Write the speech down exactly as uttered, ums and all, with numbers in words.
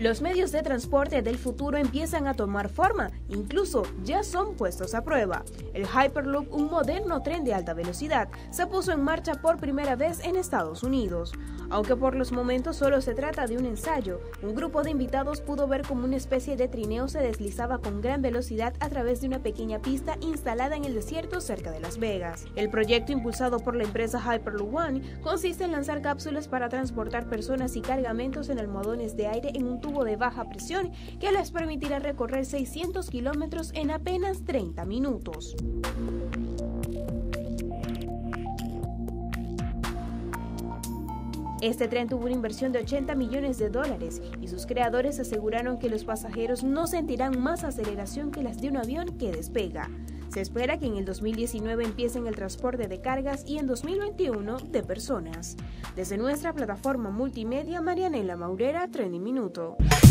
Los medios de transporte del futuro empiezan a tomar forma, incluso ya son puestos a prueba. El Hyperloop, un moderno tren de alta velocidad, se puso en marcha por primera vez en Estados Unidos. Aunque por los momentos solo se trata de un ensayo, un grupo de invitados pudo ver cómo una especie de trineo se deslizaba con gran velocidad a través de una pequeña pista instalada en el desierto cerca de Las Vegas. El proyecto, impulsado por la empresa Hyperloop One, consiste en lanzar cápsulas para transportar personas y cargamentos en almohadones de aire en un tubo de baja presión que les permitirá recorrer seiscientos kilómetros en apenas treinta minutos. Este tren tuvo una inversión de ochenta millones de dólares y sus creadores aseguraron que los pasajeros no sentirán más aceleración que las de un avión que despega. Se espera que en el dos mil diecinueve empiecen el transporte de cargas y en dos mil veintiuno de personas. Desde nuestra plataforma multimedia, Marianela Maurera, Trending Minuto.